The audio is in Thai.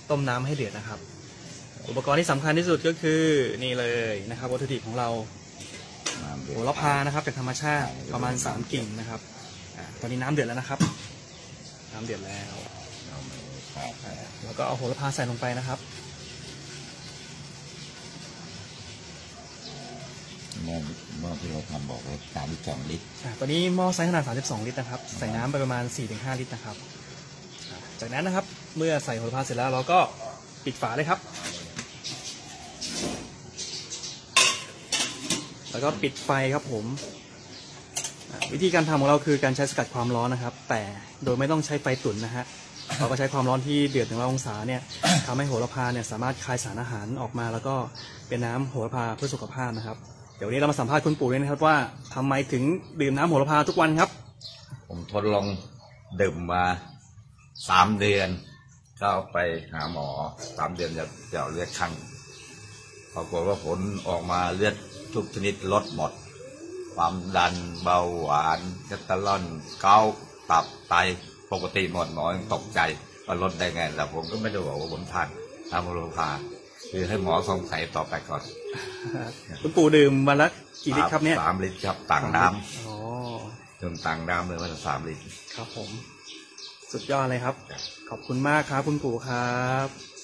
ต้มน้ำให้เดือดนะครับอุปกรณ์ที่สำคัญที่สุดก็คือนี่เลยนะครับวัตถุดิบของเราโหระพานะครับจากธรรมชาติประมาณ3 กิ่งนะครับตอนนี้น้ำเดือดแล้วนะครับน้ำเดือดแล้วก็เอาโหระพาใส่ลงไปนะครับหม้อที่เราทำบอกว่า32 ลิตรตอนนี้หม้อไซส์ขนาด32 ลิตรนะครับใส่น้ำไปประมาณ 4-5 ลิตรนะครับจากนั้นนะครับเมื่อใส่โหระพาเสร็จแล้วเราก็ปิดฝาเลยครับแล้วก็ปิดไฟครับผมวิธีการทำของเราคือการใช้สกัดความร้อนนะครับแต่โดยไม่ต้องใช้ไฟตุ๋นนะฮะเราก็ใช้ความร้อนที่เดือด100 องศาเนี่ยทำให้โหระพาเนี่ยสามารถคายสารอาหารออกมาแล้วก็เป็นน้ำโหระพาเพื่อสุขภาพนะครับเดี๋ยววันนี้เรามาสัมภาษณ์คุณปู่ด้วยนะครับว่าทำไมถึงดื่มน้ำโหระพาทุกวันครับผมทดลองดื่มมา3 เดือนก็ไปหาหมอ3 เดือนจะเจาะเลือดครั้งปรากฏว่าผลออกมาเลือดทุกชนิดลดหมดความดันเบาหวานคอเลสเตอรอลเกาต์ตับไตปกติหมดหมอยังตกใจว่าลดได้ไงแต่ผมก็ไม่ได้บอกว่าผมทานน้ำโหระพาคือให้หมอสงสัยต่อไปก่อนคุณปู่ดื่มวันละกี่ลิตรครับเนี่ย 3 ลิตรครับต่างน้ำดื่มต่างน้ำเลยวันละ3 ลิตรครับผมสุดยอดเลยครับขอบคุณมากครับคุณปู่ครับ